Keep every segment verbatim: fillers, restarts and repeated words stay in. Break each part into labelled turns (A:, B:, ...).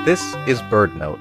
A: This is BirdNote.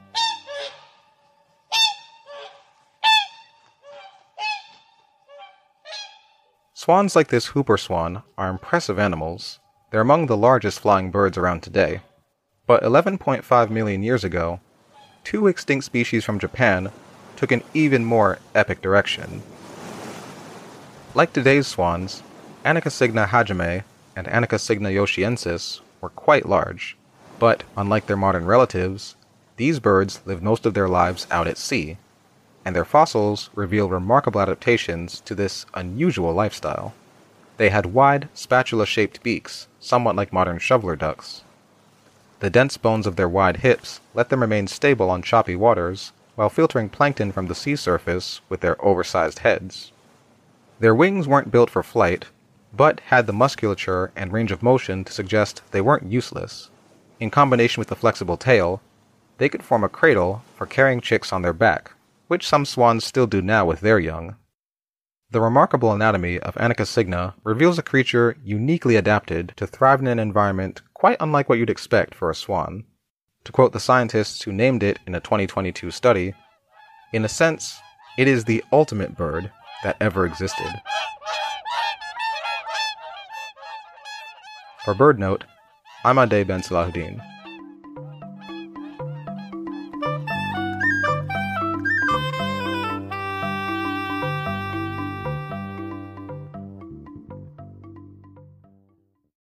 A: Swans like this Hooper swan are impressive animals. They're among the largest flying birds around today. But eleven point five million years ago, two extinct species from Japan took an even more epic direction. Like today's swans, Anacasigna hajime and Anacasigna yoshiensis were quite large, but unlike their modern relatives, these birds live most of their lives out at sea, and their fossils reveal remarkable adaptations to this unusual lifestyle. They had wide, spatula-shaped beaks, somewhat like modern shoveler ducks. The dense bones of their wide hips let them remain stable on choppy waters, while filtering plankton from the sea surface with their oversized heads. Their wings weren't built for flight, but had the musculature and range of motion to suggest they weren't useless. In combination with the flexible tail, they could form a cradle for carrying chicks on their back, which some swans still do now with their young. The remarkable anatomy of Anacasigna reveals a creature uniquely adapted to thrive in an environment quite unlike what you'd expect for a swan. To quote the scientists who named it in a twenty twenty-two study, "In a sense, it is the ultimate bird that ever existed." For BirdNote, I'm Ade Ben Salahuddin.